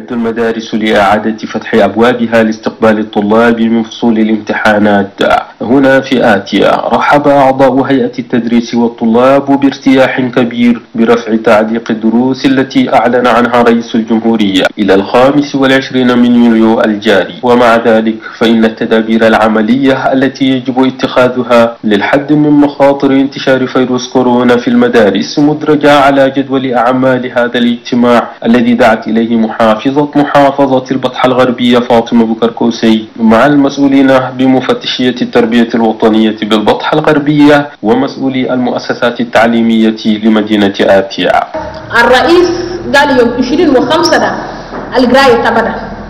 تستعد المدارس لإعادة فتح أبوابها لاستقبال الطلاب من فصول الامتحانات. هنا في آتيا رحب أعضاء هيئة التدريس والطلاب بارتياح كبير برفع تعليق الدروس التي أعلن عنها رئيس الجمهورية إلى 25 من يوليو الجاري، ومع ذلك فإن التدابير العملية التي يجب اتخاذها للحد من مخاطر انتشار فيروس كورونا في المدارس مدرجة على جدول أعمال هذا الاجتماع الذي دعت إليه محافظة البطحة الغربية فاطمة بكر كوسي مع المسؤولين بمفتشية التربية الوطنية بالبطحة الغربية ومسؤولي المؤسسات التعليمية لمدينة آتيا. الرئيس قال يوم 25 ده القراية تبدأ،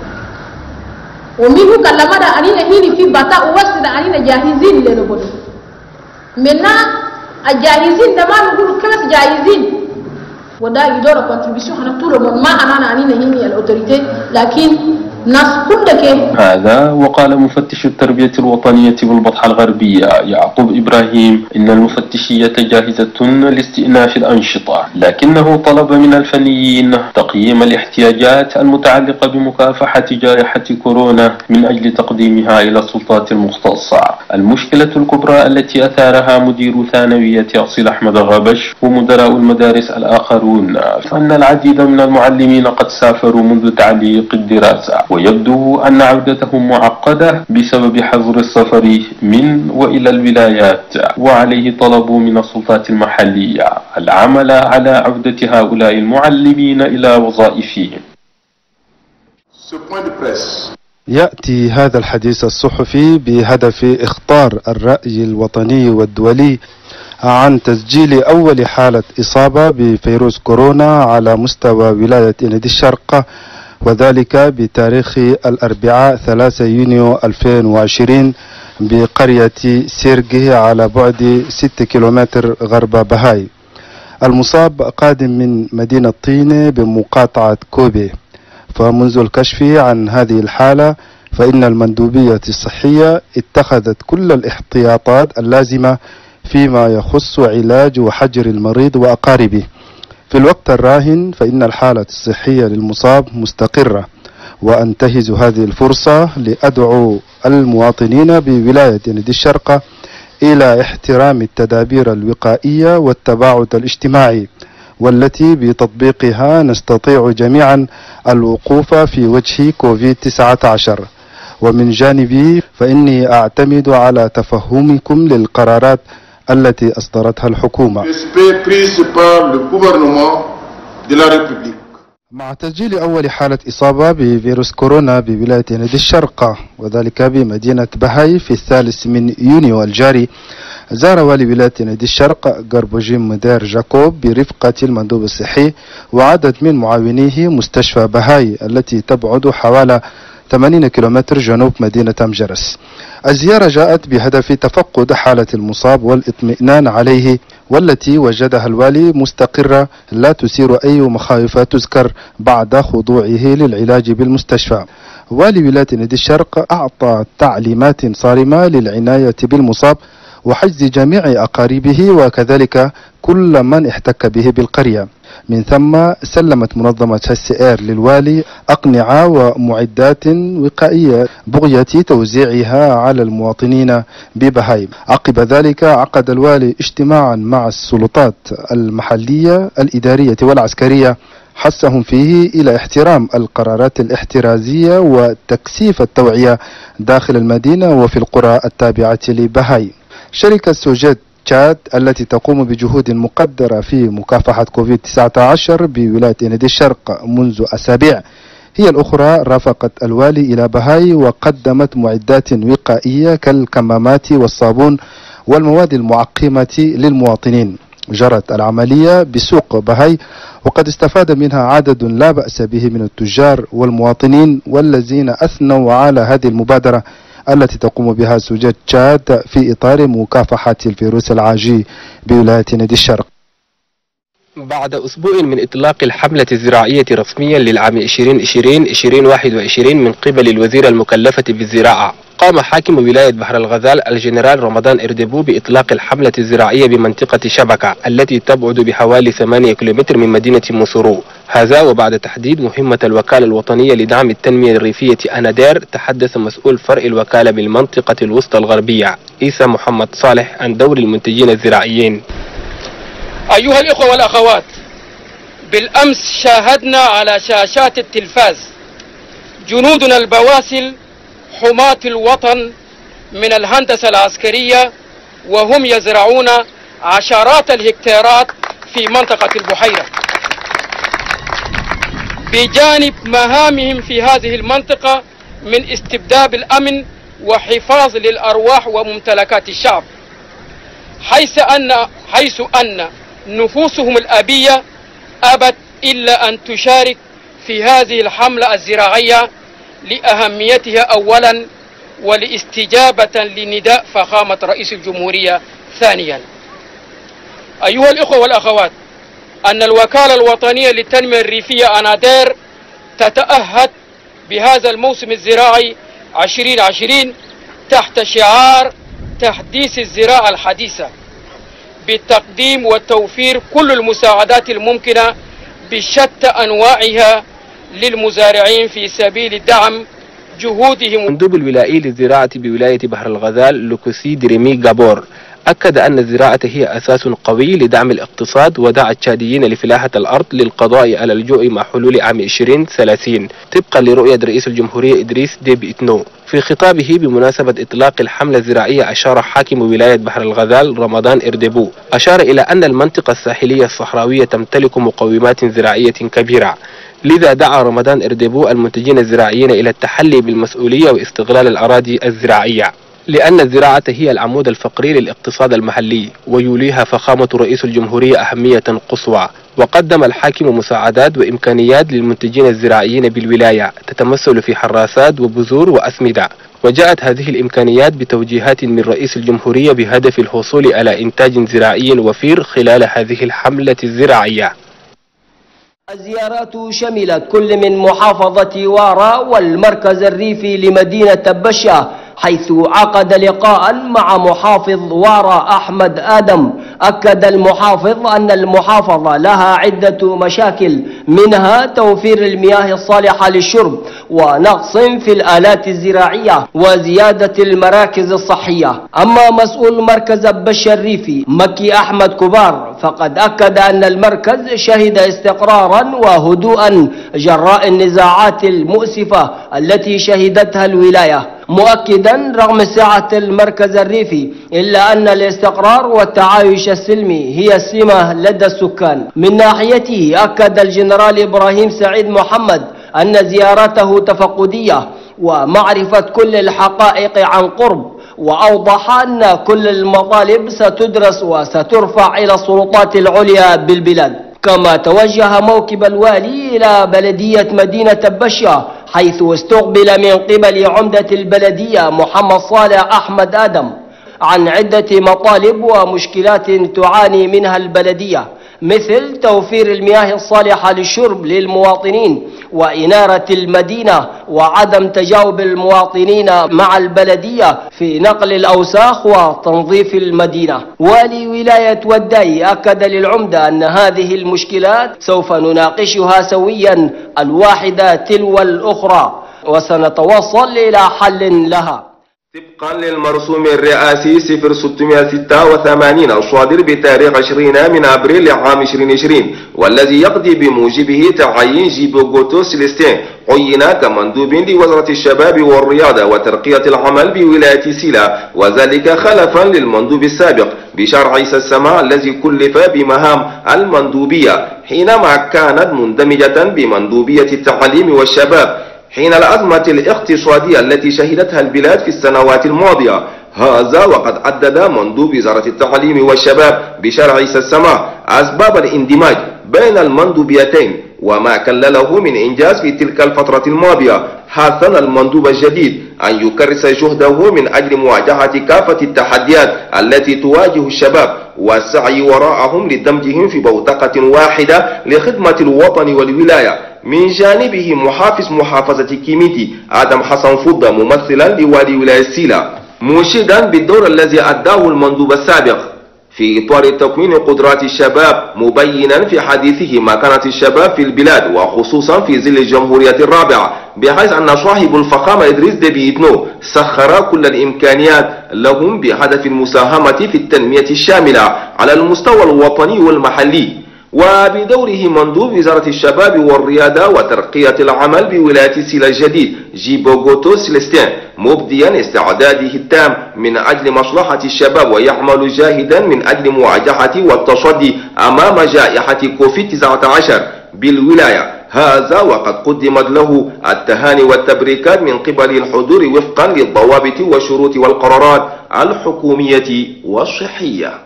ومنه كلمنا أنينا هيني في بطاء ووسط أنينا جاهزين لنقول منا الجاهزين ده ما نقول كيف جاهزين، وده يدور كونتريبيوشن احنا طول ما انا انينا هيني الاوتوريتي لكن ناس كلها هذا. وقال مفتش التربية الوطنية بالبطحة الغربية يعقوب إبراهيم إن المفتشية جاهزة لاستئناف الأنشطة، لكنه طلب من الفنيين تقييم الاحتياجات المتعلقة بمكافحة جائحة كورونا من أجل تقديمها إلى السلطات المختصة. المشكلة الكبرى التي أثارها مدير ثانوية أصيل أحمد غبش ومدراء المدارس الآخرون فإن العديد من المعلمين قد سافروا منذ تعليق الدراسة، ويبدو أن عودتهم معقدة بسبب حظر السفر من وإلى الولايات، وعليه طلب من السلطات المحلية العمل على عودة هؤلاء المعلمين إلى وظائفهم. يأتي هذا الحديث الصحفي بهدف إخطار الرأي الوطني والدولي عن تسجيل أول حالة إصابة بفيروس كورونا على مستوى ولاية إنيد الشرق، وذلك بتاريخ الأربعاء 3 يونيو 2020 بقرية سيرجه على بعد 6 كيلومتر غرب بهاي. المصاب قادم من مدينة طينة بمقاطعة كوبي. فمنذ الكشف عن هذه الحالة فإن المندوبية الصحية اتخذت كل الاحتياطات اللازمة فيما يخص علاج وحجر المريض وأقاربه. في الوقت الراهن فإن الحالة الصحية للمصاب مستقرة، وأنتهز هذه الفرصة لأدعو المواطنين بولاية إنيد الشرق إلى احترام التدابير الوقائية والتباعد الاجتماعي، والتي بتطبيقها نستطيع جميعا الوقوف في وجه كوفيد-19. ومن جانبي فإني أعتمد على تفهمكم للقرارات التي أصدرتها الحكومة. مع تسجيل أول حالة إصابة بفيروس كورونا بولاية إنيد الشرق وذلك بمدينة بهاي في 3 من يونيو الجاري، زار والي ولاية إنيد الشرق غربوجين مدير جاكوب برفقة المندوب الصحي وعدد من معاونيه مستشفى بهاي التي تبعد حوالي 80 كيلومتر جنوب مدينة أمجرس. الزيارة جاءت بهدف تفقد حالة المصاب والاطمئنان عليه، والتي وجدها الوالي مستقرة لا تثير أي مخاوف تذكر بعد خضوعه للعلاج بالمستشفى. والي ولاية إنيد الشرق أعطى تعليمات صارمة للعناية بالمصاب وحجز جميع أقاربه وكذلك كل من احتك به بالقرية. من ثم سلمت منظمة HCR للوالي أقنعة ومعدات وقائية بغية توزيعها على المواطنين ببهاي. عقب ذلك عقد الوالي اجتماعا مع السلطات المحلية الإدارية والعسكرية حثهم فيه إلى احترام القرارات الاحترازية وتكثيف التوعية داخل المدينة وفي القرى التابعة لبهاي. شركة سوجيت تشاد التي تقوم بجهود مقدرة في مكافحة كوفيد-19 بولاية إنيد الشرق منذ أسابيع هي الأخرى رافقت الوالي إلى بهاي وقدمت معدات وقائية كالكمامات والصابون والمواد المعقمة للمواطنين. جرت العملية بسوق بهاي وقد استفاد منها عدد لا بأس به من التجار والمواطنين والذين أثنوا على هذه المبادرة التي تقوم بها سوجيت تشاد في إطار مكافحة الفيروس العاجي بولاية إنيد الشرق. بعد أسبوع من إطلاق الحملة الزراعية رسميا للعام 2020-2021 من قبل الوزير المكلفة بالزراعة قام حاكم ولاية بحر الغزال الجنرال رمضان إردبو بإطلاق الحملة الزراعية بمنطقة شبكة التي تبعد بحوالي 8 كيلومتر من مدينة موسورو. هذا وبعد تحديد مهمة الوكالة الوطنية لدعم التنمية الريفية أنادير. تحدث مسؤول فرع الوكالة بالمنطقة الوسطى الغربية عيسى محمد صالح عن دور المنتجين الزراعيين. أيها الإخوة والأخوات، بالأمس شاهدنا على شاشات التلفاز جنودنا البواسل حماة الوطن من الهندسة العسكرية وهم يزرعون عشرات الهكتارات في منطقة البحيرة. بجانب مهامهم في هذه المنطقة من استبداد الأمن وحفاظ للأرواح وممتلكات الشعب، حيث أن نفوسهم الأبية أبت إلا أن تشارك في هذه الحملة الزراعية لأهميتها أولا ولاستجابة لنداء فخامة رئيس الجمهورية ثانيا. أيها الإخوة والأخوات، أن الوكالة الوطنية للتنمية الريفية أنادير تتأهد بهذا الموسم الزراعي 2020 تحت شعار تحديث الزراعة الحديثة بالتقديم وتوفير كل المساعدات الممكنة بشتى أنواعها للمزارعين في سبيل دعم جهودهم. المندوب الولائي للزراعة بولاية بحر الغزال لوكوسي دريمي غابور أكد أن الزراعة هي أساس قوي لدعم الاقتصاد ودعا التشاديين لفلاحة الأرض للقضاء على الجوع مع حلول عام 2030 طبقا لرؤية رئيس الجمهورية إدريس ديبي إتنو. في خطابه بمناسبة إطلاق الحملة الزراعية أشار حاكم ولاية بحر الغزال رمضان إردبو إلى أن المنطقة الساحلية الصحراوية تمتلك مقومات زراعية كبيرة، لذا دعا رمضان إردبو المنتجين الزراعيين إلى التحلي بالمسؤولية واستغلال الأراضي الزراعية، لأن الزراعة هي العمود الفقري للاقتصاد المحلي ويوليها فخامة رئيس الجمهورية أهمية قصوى. وقدم الحاكم مساعدات وإمكانيات للمنتجين الزراعيين بالولاية تتمثل في حراسات وبذور وأسمدة، وجاءت هذه الإمكانيات بتوجيهات من رئيس الجمهورية بهدف الحصول على إنتاج زراعي وفير خلال هذه الحملة الزراعية. الزيارات شملت كل من محافظة وارا والمركز الريفي لمدينة بشة، حيث عقد لقاء مع محافظ وارا أحمد آدم. أكد المحافظ أن المحافظة لها عدة مشاكل، منها توفير المياه الصالحة للشرب ونقص في الآلات الزراعية وزيادة المراكز الصحية. أما مسؤول مركز بشة الريفي مكي أحمد كبار فقد أكد أن المركز شهد استقرارا وهدوءا جراء النزاعات المؤسفة التي شهدتها الولاية، مؤكدا رغم سعة المركز الريفي إلا أن الاستقرار والتعايش السلمي هي السمة لدى السكان. من ناحيته أكد الجنرال إبراهيم سعيد محمد أن زيارته تفقدية ومعرفة كل الحقائق عن قرب، وأوضح أن كل المطالب ستدرس وسترفع إلى السلطات العليا بالبلاد. كما توجه موكب الوالي إلى بلدية مدينة بشة، حيث استقبل من قبل عمدة البلدية محمد صالح أحمد آدم عن عدة مطالب ومشكلات تعاني منها البلدية، مثل توفير المياه الصالحة للشرب للمواطنين وإنارة المدينة وعدم تجاوب المواطنين مع البلدية في نقل الأوساخ وتنظيف المدينة. والي ولاية وداي أكد للعمدة أن هذه المشكلات سوف نناقشها سويا الواحدة تلو الأخرى وسنتوصل إلى حل لها. طبقا للمرسوم الرئاسي 0686 الصادر بتاريخ 20 من أبريل لعام 2020 والذي يقضي بموجبه تعيين جيبوغوتو سيليستين عين كمندوب لوزارة الشباب والرياضة وترقية العمل بولاية سيلا، وذلك خلفا للمندوب السابق بشار عيسى السماء الذي كلف بمهام المندوبية حينما كانت مندمجة بمندوبية التعليم والشباب حين الأزمة الاقتصادية التي شهدتها البلاد في السنوات الماضية. هذا وقد عدد مندوب وزارة التعليم والشباب بشار عيسى السماء أسباب الاندماج بين المندوبيتين، وما كان له من إنجاز في تلك الفترة الماضية، حثنا المندوب الجديد أن يكرس جهده من أجل مواجهة كافة التحديات التي تواجه الشباب والسعي وراءهم لدمجهم في بوتقة واحدة لخدمة الوطن والولاية. من جانبه محافظ محافظة كيميتي آدم حسن فضة ممثلا لوالي ولاية سيلا مشيدا بالدور الذي أداه المندوب السابق في إطار تكوين قدرات الشباب، مبينا في حديثه مكانة الشباب في البلاد وخصوصا في ظل الجمهورية الرابعة، بحيث أن صاحب الفخامة إدريس ديبي إتنو سخر كل الإمكانيات لهم بهدف المساهمة في التنمية الشاملة على المستوى الوطني والمحلي. وبدوره مندوب وزارة الشباب والرياضة وترقية العمل بولاية سيلا الجديد جيبوغوتو سيليستين مبديا استعداده التام من أجل مصلحة الشباب ويعمل جاهدا من أجل مواجهة والتصدي أمام جائحة كوفيد-19 بالولاية. هذا وقد قدمت له التهاني والتبريكات من قبل الحضور وفقا للضوابط والشروط والقرارات الحكومية والصحية.